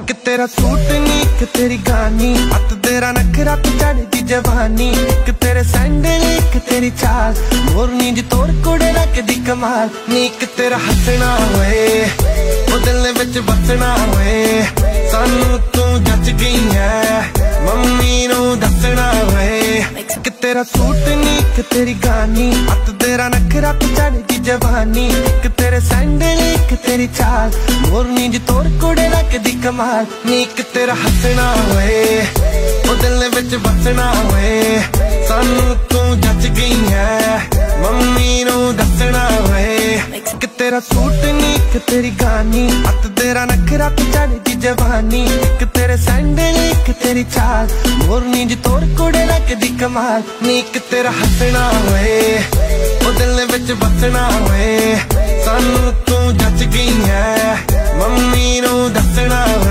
कि तेरा सूट नी कि तेरी गानी हथ तेरा नखरा तू चढ़दी जवानी कि तेरे सैंडल कि तेरी चाल मोरनी जी तोर कुड़े रखदी कमाल नी कि तेरा हसना होए ओ दिल विच बसना होए सानू तू जच गई है मम्मी नू दसना होए कि तेरा सूट नी कि तेरी गानी हथ तेरा नखरा तू चढ़दी जवानी कि तेरे सैंडल कि तेरी चाल मोरनी जी तोर कुड़े रखदी कमाल नी कि तेरा हसना होए ओ दिल विच बसना होए सानू तू जच गई है मम्मी नू दसना होए कि तेरा सूट नी कि तेरी गानी हथ तेरा नखरा तू चढ़दी जवानी कि तेरे सैंडल कि तेरी चाल मोरनी जी तोर कुड़े रखदी कमाल नी कि तेरा हसना होए ओ दिल विच बसना होए सानू तू जच गई है मम्मी नू दसना होए।